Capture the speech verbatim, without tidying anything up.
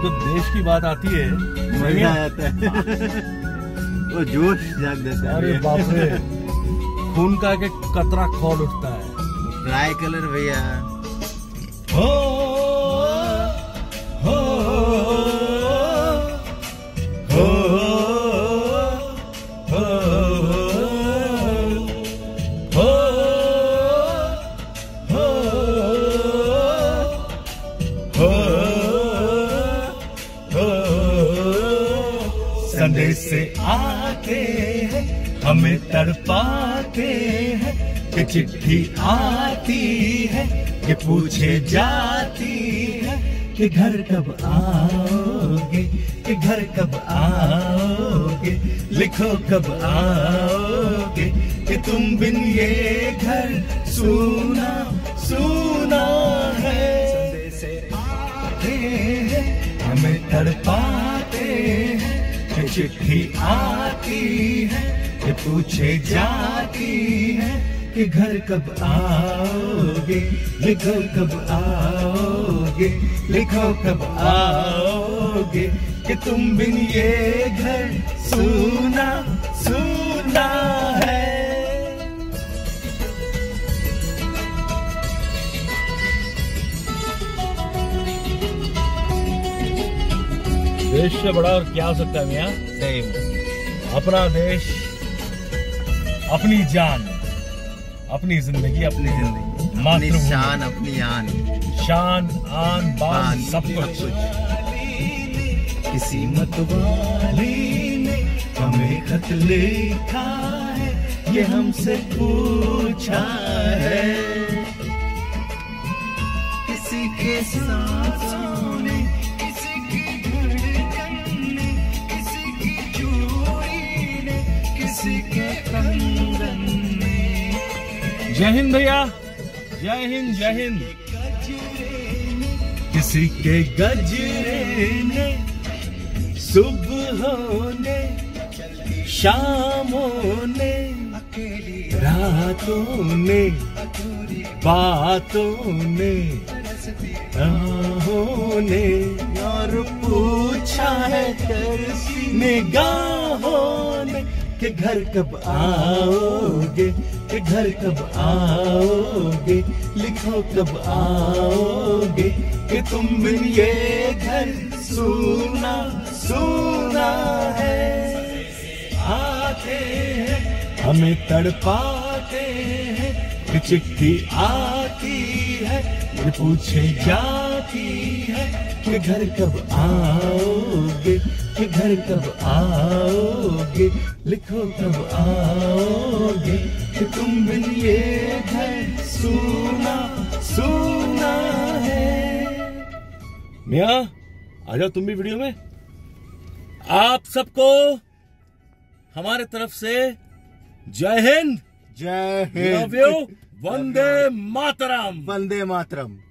जब तो देश की बात आती है मजा आता है। वो जोश जाग देता है। अरे बाप रे, खून का एक कतरा खौल उठता है। ट्राई कलर भैया। हो हो हो संदेश से आते हैं हमें तड़पाते हैं कि चिट्ठी आती है कि पूछे जाती है कि घर कब आओगे, कि घर कब आओगे, लिखो कब आओगे, कि तुम बिन ये घर सूना सूना है। संदेश से आते हैं हमें तड़पाते हैं कि चिट्ठी आती है कि पूछे जाती है कि घर कब आओगे, लिखो कब आओगे, लिखो कब आओगे, कि तुम बिन ये घर सूना सूना है। देश से बड़ा और क्या हो सकता है मियां? सेम। अपना देश, अपनी जान, अपनी जिंदगी, अपनी जिंदगी, अपनी मातृभूमि, शान, अपनी आन, शान आन बान सब कुछ। किसी मतवाली ने हमें खत लिखा है, ये हमसे पूछा है। किसी के सांसों ने, किसी की धड़कन ने, किसी की चूड़ी ने, किसी के कंगन ने। जय हिंद भैया, जय हिंद जय हिंद। किसी के गजरे ने, सुबहों ने, शामों ने, रातों ने, बातों ने, राहों ने, और पूछा है निगाहों ने कि घर कब आओगे, कि घर कब आओगे, लिखो कब आओगे, कि तुम बिन ये घर सूना सूना है। आते हैं हमें तड़पाते हैं कि चिट्ठी आती है, ये पूछे जाती है कि घर कब आओगे, कि घर कब आओगे, लिखो कब आओगे, कि तुम बिन ये घर सूना सूना है। मियां आ जाओ तुम भी वीडियो में। आप सबको हमारे तरफ से जय हिंद, जय लव हिंद, यू, वंदे मातरम। वंदे मातरम।